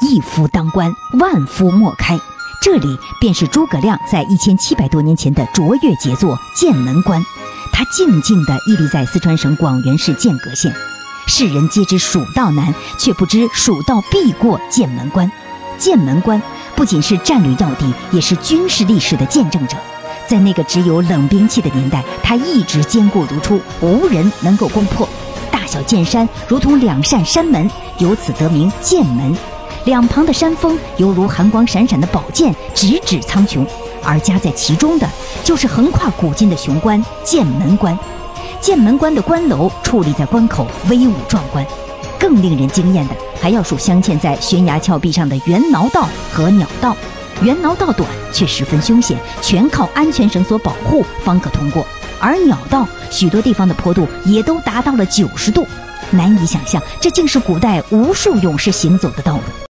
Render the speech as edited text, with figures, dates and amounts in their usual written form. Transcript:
一夫当关，万夫莫开。这里便是诸葛亮在1700多年前的卓越杰作剑门关。它静静地屹立在四川省广元市剑阁县。世人皆知蜀道难，却不知蜀道必过剑门关。剑门关不仅是战略要地，也是军事历史的见证者。在那个只有冷兵器的年代，它一直坚固如初，无人能够攻破。大小剑山如同两扇山门，由此得名剑门。两旁的山峰犹如寒光闪闪的宝剑，直指苍穹。而夹在其中的，就是横跨古今的雄关剑门关。剑门关的关楼矗立在关口，威武壮观。更令人惊艳的，还要数镶嵌在悬崖峭壁上的猿挠道和鸟道。猿挠道短，却十分凶险，全靠安全绳索保护方可通过。而鸟道许多地方的坡度也都达到了90度，难以想象，这竟是古代无数勇士行走的道路。